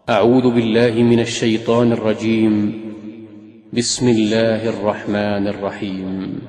أعوذ بالله من الشيطان الرجيم. بسم الله الرحمن الرحيم.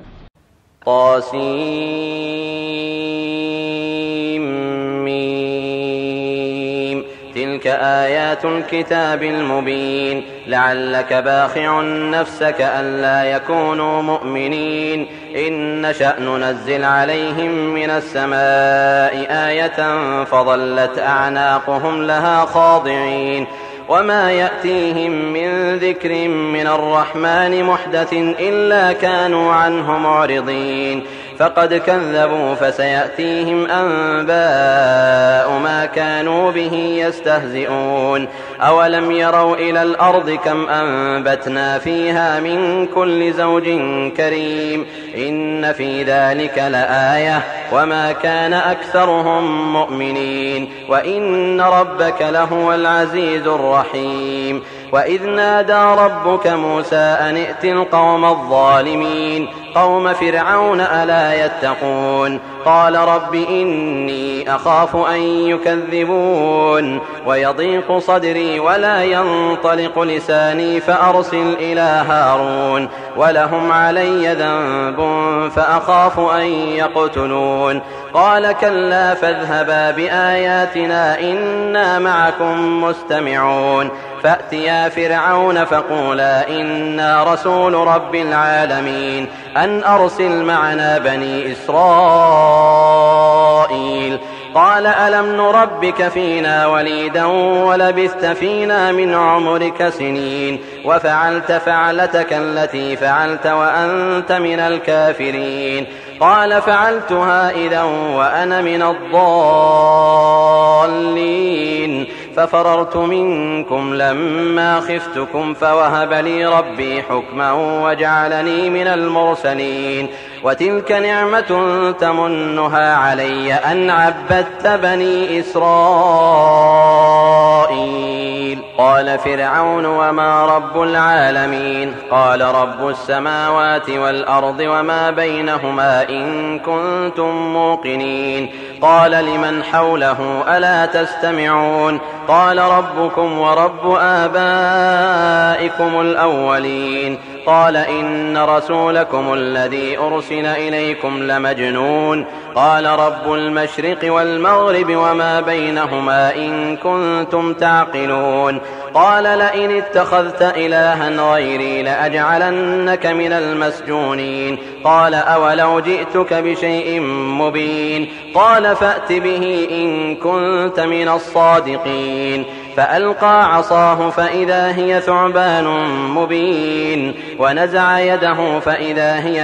طاسيم. تلك آيات الكتاب المبين. لعلك باخع نفسك ألا يكونوا مؤمنين. إن نشأ ننزل عليهم من السماء آية فظلت أعناقهم لها خاضعين. وما يأتيهم من ذكر من الرحمن محدث إلا كانوا عنه معرضين. فقد كذبوا فسيأتيهم أنباء ما كانوا به يستهزئون. أولم يروا إلى الأرض كم أنبتنا فيها من كل زوج كريم. إن في ذلك لآية وما كان أكثرهم مؤمنين وإن ربك لهو العزيز الرحيم. وإذ نادى ربك موسى أن ائت القوم الظالمين قوم فرعون ألا يتقون. قال رب إني أخاف أن يكذبون ويضيق صدري ولا ينطلق لساني فأرسل إلى هارون ولهم علي ذنب فأخاف أن يقتلون. قال كلا فاذهبا بآياتنا إنا معكم مستمعون. فأتيا فرعون فقولا إنا رسول رب العالمين أن أرسل معنا بني إسرائيل. قال ألم نربك فينا وليدا ولبثت فينا من عمرك سنين وفعلت فعلتك التي فعلت وأنت من الكافرين. قال فعلتها إذا وأنا من الضالين ففررت منكم لما خفتكم فوهب لي ربي حكما وجعلني من المرسلين. وتلك نعمة تمنها علي أن عبدت بني إسرائيل. قال فرعون وما رب العالمين. قال رب السماوات والأرض وما بينهما إن كنتم موقنين. قال لمن حوله ألا تستمعون. قال ربكم ورب آبائكم الأولين. قال إن رسولكم الذي أرسل إليكم لمجنون. قال رب المشرق والمغرب وما بينهما إن كنتم تعقلون. قال لئن اتخذت إلها غيري لأجعلنك من المسجونين. قال أولو جئتك بشيء مبين. قال فأت به إن كنت من الصادقين. فألقى عصاه فإذا هي ثعبان مبين ونزع يده فإذا هي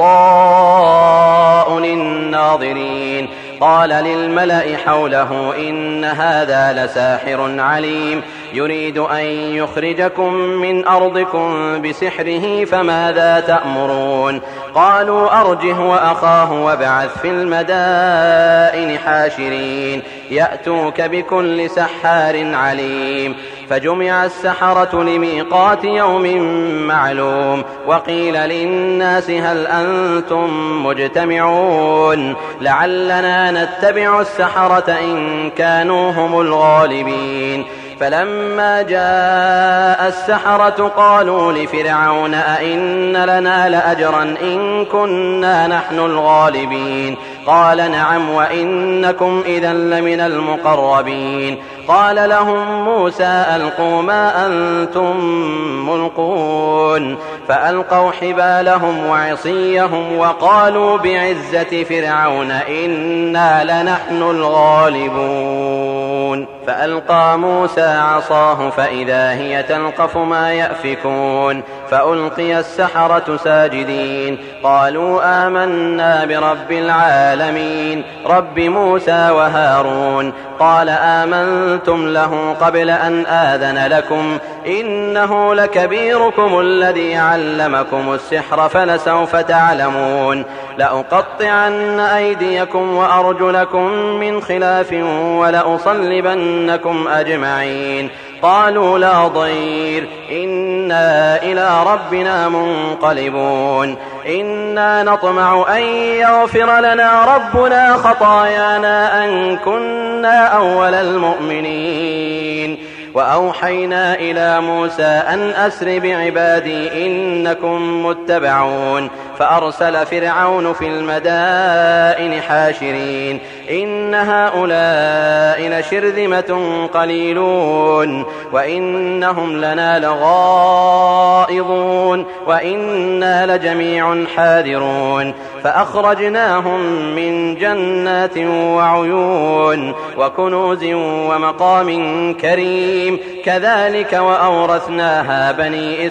بيضاء للناظرين. قال للملأ حوله إن هذا لساحر عليم يريد أن يخرجكم من أرضكم بسحره فماذا تأمرون. قالوا أرجه وأخاه وابعث في المدائن حاشرين يأتوك بكل سحار عليم. فجمع السحرة لميقات يوم معلوم. وقيل للناس هل أنتم مجتمعون لعلنا نتبع السحرة إن كانوا هم الغالبين. فلما جاء السحرة قالوا لفرعون أئن لنا لأجرا إن كنا نحن الغالبين. قال نعم وإنكم إذا لمن المقربين. قال لهم موسى ألقوا ما أنتم ملقون. فألقوا حبالهم وعصيهم وقالوا بعزة فرعون إنا لنحن الغالبون. فألقى موسى عصاه فإذا هي تلقف ما يأفكون. فألقي السحرة ساجدين قالوا آمنا برب العالمين رب موسى وهارون. قال آمنتم له قبل أن آذن لكم إنه لكبيركم الذي علمكم السحر فلسوف تعلمون. لأقطعن أيديكم وأرجلكم من خلاف ولأصلبنكم أجمعين. قالوا لا ضير إنا إلى ربنا منقلبون. إنا نطمع أن يغفر لنا ربنا خطايانا أن كنا أول المؤمنين. وأوحينا إلى موسى أن أسر بعبادي إنكم متبعون فأرسل فرعون في المدائن حاشرين إن هؤلاء لشرذمة قليلون وإنهم لنا لغائظون وإنا لجميع حاذرون فأخرجناهم من جنات وعيون وكنوز ومقام كريم كذلك وأورثناها بني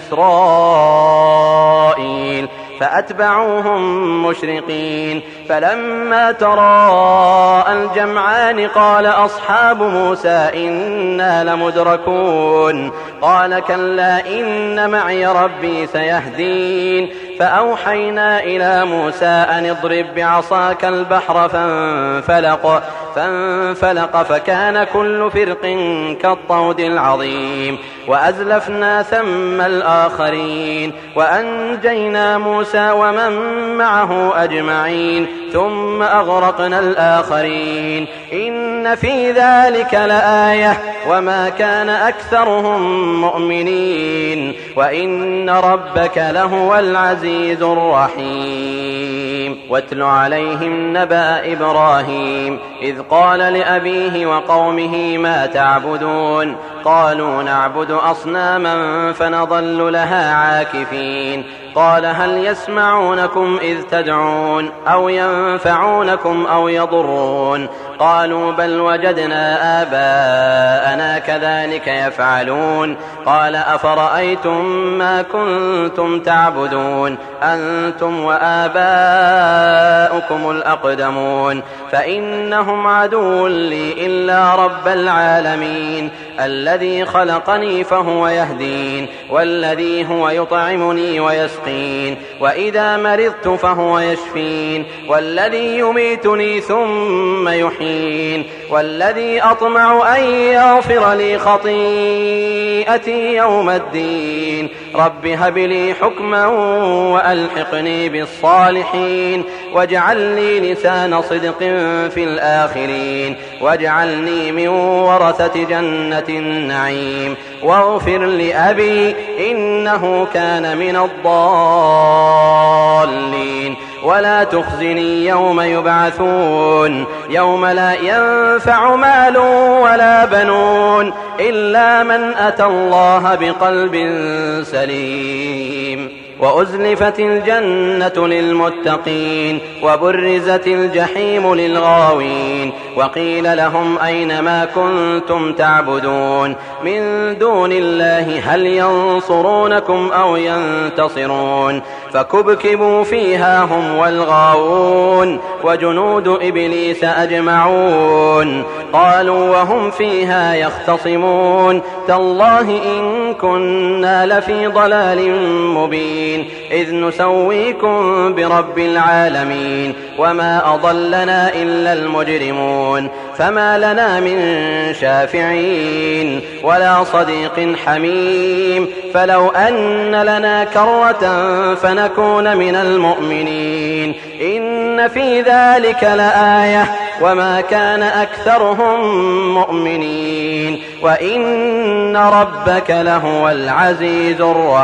إسرائيل فأتبعوهم مشرقين فلما تراءى الجمعان قال أصحاب موسى إنا لمدركون قال كلا إن معي ربي سيهدين فأوحينا إلى موسى أن اضرب بعصاك البحر فانفلق فكان كل فرق كالطود العظيم وأزلفنا ثم الآخرين وأنجينا موسى ومن معه أجمعين ثم أغرقنا الآخرين إن في ذلك لآية وما كان أكثرهم مؤمنين وإن ربك لهو العزيز الرحيم واتل عليهم نبأ إبراهيم إذ قال لأبيه وقومه ما تعبدون قالوا نعبد أصناما فنظل لها عاكفين قال هل يسمعونكم إذ تدعون أو ينفعونكم أو يضرون قالوا بل وجدنا آباءنا كذلك يفعلون قال أفرأيتم ما كنتم تعبدون أنتم وآباؤكم الأقدمون فإنهم عدو لي إلا رب العالمين الذي خلقني فهو يهدين والذي هو يطعمني ويسقين وإذا مرضت فهو يشفين والذي يميتني ثم يحيين والذي أطمع أن يغفر لي خطيئتي يوم الدين رب هب لي حكما وألحقني بالصالحين واجعل لي لسان صدق في الآخرين واجعلني من ورثة جنة النعيم واغفر لأبي إنه كان من الضالين ولا تخزني يوم يبعثون يوم لا ينفع مال ولا بنون إلا من أتى الله بقلب سليم وأزلفت الجنة للمتقين وبرزت الجحيم للغاوين وقيل لهم أين ما كنتم تعبدون من دون الله هل ينصرونكم أو ينتصرون فكبكبوا فيها هم والغاوون وجنود إبليس أجمعون قالوا وهم فيها يختصمون تالله إن كنا لفي ضلال مبين إذ نسويكم برب العالمين وما أضلنا إلا المجرمون فما لنا من شافعين ولا صديق حميم فلو أن لنا كرة فنكون من المؤمنين إن في ذلك لآية وما كان أكثرهم مؤمنين وإن ربك لهو العزيز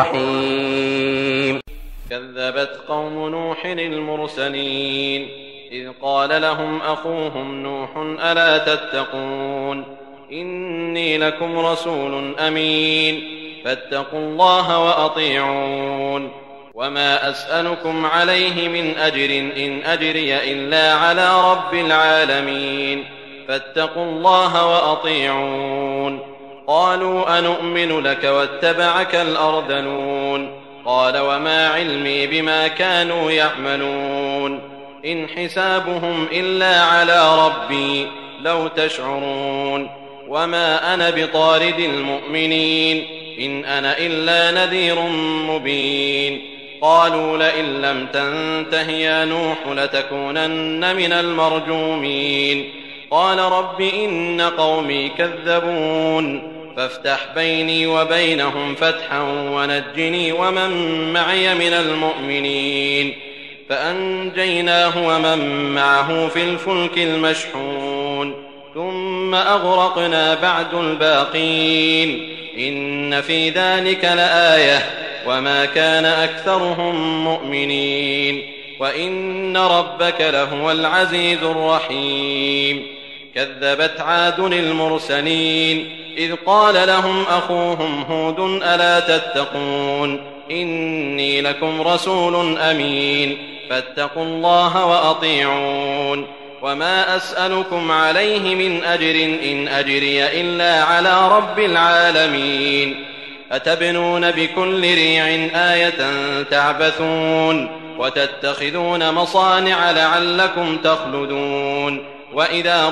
الرحيم كذبت قوم نوح المرسلين إذ قال لهم أخوهم نوح ألا تتقون إني لكم رسول أمين فاتقوا الله وأطيعون وما أسألكم عليه من أجر إن أجري إلا على رب العالمين فاتقوا الله وأطيعون قالوا أنؤمن لك واتبعك الأرذلون قال وما علمي بما كانوا يعملون إن حسابهم إلا على ربي لو تشعرون وما أنا بطارد المؤمنين إن أنا إلا نذير مبين قالوا لئن لم تنته يا نوح لتكونن من المرجومين قال رب إن قومي كذبون فافتح بيني وبينهم فتحا ونجني ومن معي من المؤمنين فأنجيناه ومن معه في الفلك المشحون ثم ثم أغرقنا بعد الباقين إن في ذلك لآية وما كان أكثرهم مؤمنين وإن ربك لهو العزيز الرحيم كذبت عاد المرسلين إذ قال لهم أخوهم هود ألا تتقون إني لكم رسول أمين فاتقوا الله وأطيعون وما أسألكم عليه من أجر إن أجري إلا على رب العالمين أتبنون بكل ريع آية تعبثون وتتخذون مصانع لعلكم تخلدون وإذا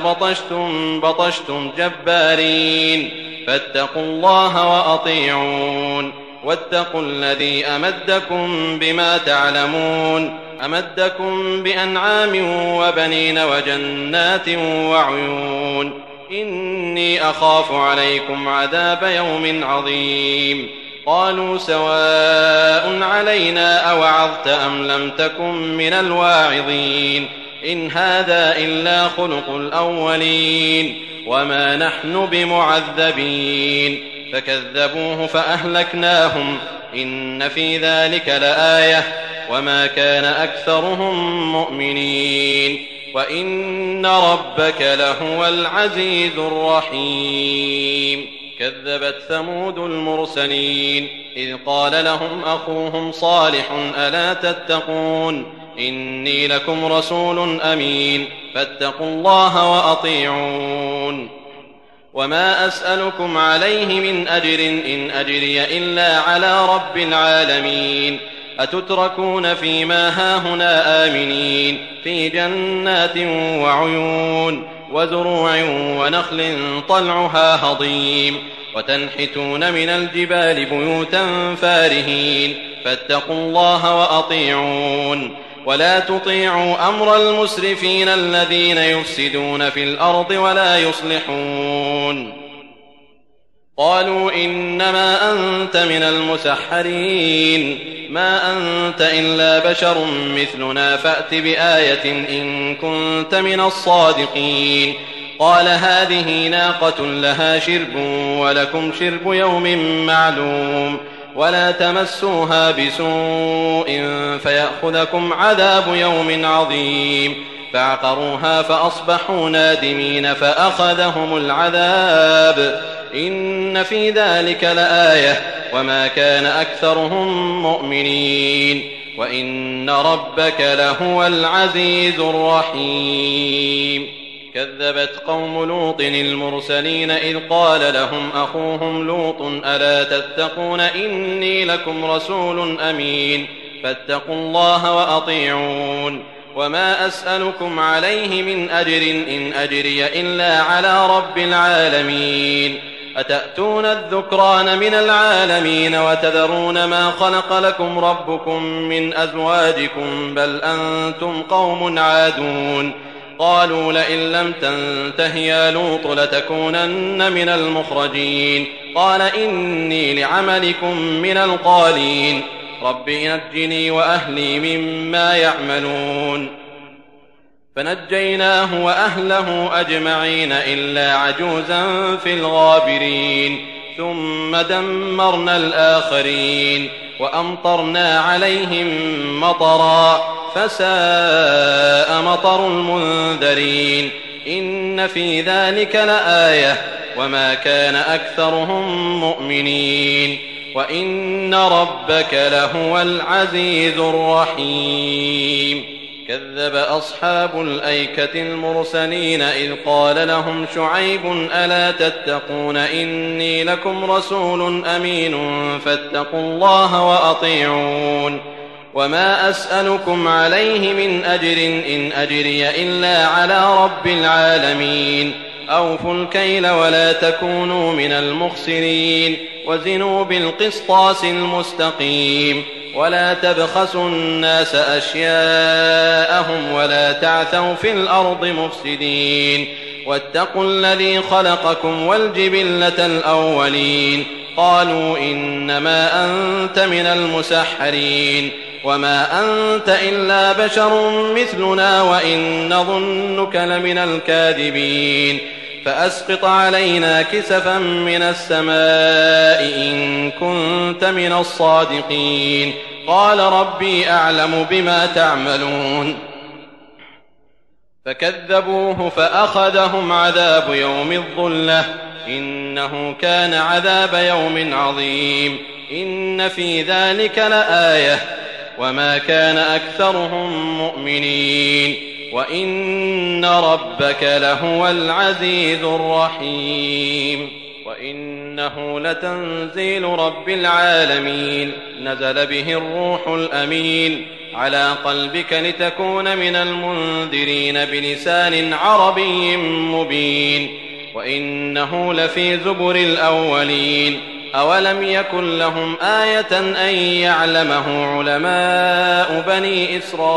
بطشتم جبارين فاتقوا الله وأطيعون واتقوا الذي أمدكم بما تعلمون أمدكم بأنعام وبنين وجنات وعيون إني أخاف عليكم عذاب يوم عظيم قالوا سواء علينا أوعظت أم لم تكن من الواعظين إن هذا إلا خلق الأولين وما نحن بمعذبين فكذبوه فأهلكناهم إن في ذلك لآية وما كان أكثرهم مؤمنين وإن ربك لهو العزيز الرحيم كذبت ثمود المرسلين إذ قال لهم أخوهم صالح ألا تتقون إني لكم رسول أمين فاتقوا الله وأطيعون وما أسألكم عليه من أجر إن أجري إلا على رب العالمين أتتركون فيما هاهنا آمنين في جنات وعيون وزروع ونخل طلعها هضيم وتنحتون من الجبال بيوتا فارهين فاتقوا الله وأطيعون ولا تطيعوا أمر المسرفين الذين يفسدون في الأرض ولا يصلحون قالوا إنما أنت من المسحرين ما أنت إلا بشر مثلنا فأت بآية إن كنت من الصادقين قال هذه ناقة لها شرب ولكم شرب يوم معلوم ولا تمسوها بسوء فيأخذكم عذاب يوم عظيم فعقروها فأصبحوا نادمين فأخذهم العذاب إن في ذلك لآية وما كان أكثرهم مؤمنين وإن ربك لهو العزيز الرحيم كذبت قوم لوط المرسلين إذ قال لهم أخوهم لوط ألا تتقون إني لكم رسول أمين فاتقوا الله وأطيعون وما أسألكم عليه من أجر إن أجري إلا على رب العالمين أتأتون الذكران من العالمين وتذرون ما خلق لكم ربكم من أزواجكم بل أنتم قوم عادون قالوا لئن لم تنته يا لوط لتكونن من المخرجين قال إني لعملكم من القالين رب نجني وأهلي مما يعملون فنجيناه وأهله أجمعين إلا عجوزا في الغابرين ثم دمرنا الآخرين وأمطرنا عليهم مطرا فساء مطر المنذرين إن في ذلك لآية وما كان أكثرهم مؤمنين وإن ربك لهو العزيز الرحيم كذب أصحاب الأيكة المرسلين إذ قال لهم شعيب ألا تتقون إني لكم رسول أمين فاتقوا الله وأطيعون وما أسألكم عليه من أجر إن أجري إلا على رب العالمين أوفوا الكيل ولا تكونوا من المخسرين وزنوا بالقسطاس المستقيم ولا تبخسوا الناس أشياءهم ولا تعثوا في الأرض مفسدين واتقوا الذي خلقكم والجبلة الأولين قالوا إنما أنت من المسحرين وما أنت إلا بشر مثلنا وإن نظنك لمن الكاذبين فأسقط علينا كسفا من السماء إن كنت من الصادقين قال ربي أعلم بما تعملون فكذبوه فأخذهم عذاب يوم الظلة إنه كان عذاب يوم عظيم إن في ذلك لآية وما كان أكثرهم مؤمنين وإن ربك لهو العزيز الرحيم وإنه لتنزيل رب العالمين نزل به الروح الأمين على قلبك لتكون من المنذرين بلسان عربي مبين وإنه لفي زبر الأولين أولم يكن لهم آية أن يعلمه علماء بني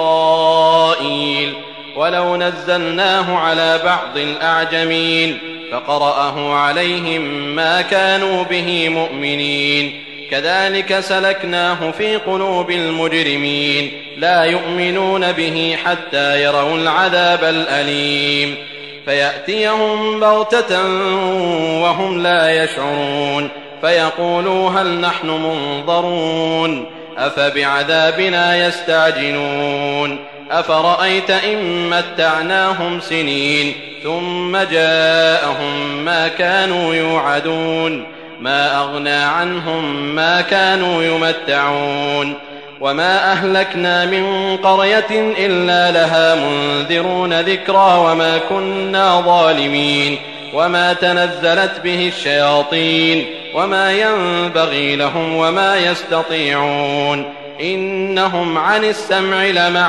إسرائيل ولو نزلناه على بعض الأعجمين فقرأه عليهم ما كانوا به مؤمنين كذلك سلكناه في قلوب المجرمين لا يؤمنون به حتى يروا العذاب الأليم فيأتيهم بغتة وهم لا يشعرون فيقولوا هل نحن منظرون أفبعذابنا يستعجلون أفرأيت إن متعناهم سنين ثم جاءهم ما كانوا يوعدون ما أغنى عنهم ما كانوا يمتعون وما أهلكنا من قرية إلا لها منذرون ذكرى وما كنا ظالمين وما تنزلت به الشياطين وما ينبغي لهم وما يستطيعون إنهم عن السمع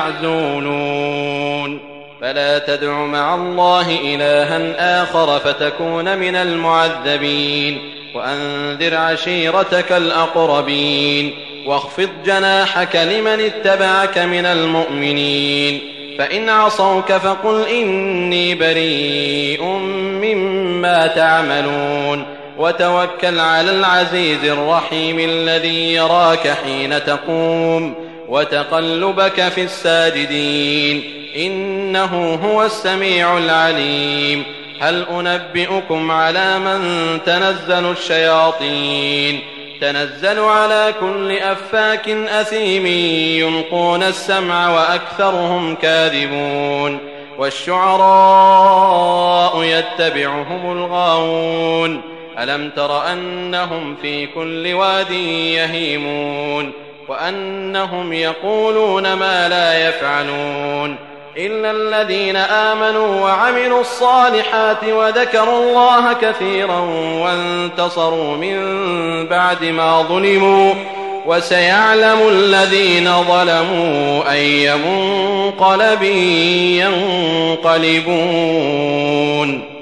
لمعزولون فلا تدع مع الله إلها آخر فتكون من المعذبين وأنذر عشيرتك الأقربين واخفض جناحك لمن اتبعك من المؤمنين فإن عصوك فقل إني بريء مما تعملون وتوكل على العزيز الرحيم الذي يراك حين تقوم وتقلبك في الساجدين إنه هو السميع العليم هل أنبئكم على من تنزل الشياطين تنزل على كل أفاك أثيم يلقون السمع وأكثرهم كاذبون والشعراء يتبعهم الغاوون ألم تر أنهم في كل واد يهيمون وأنهم يقولون ما لا يفعلون إلا الذين آمنوا وعملوا الصالحات وذكروا الله كثيرا وانتصروا من بعد ما ظلموا وسيعلم الذين ظلموا أي منقلب ينقلبون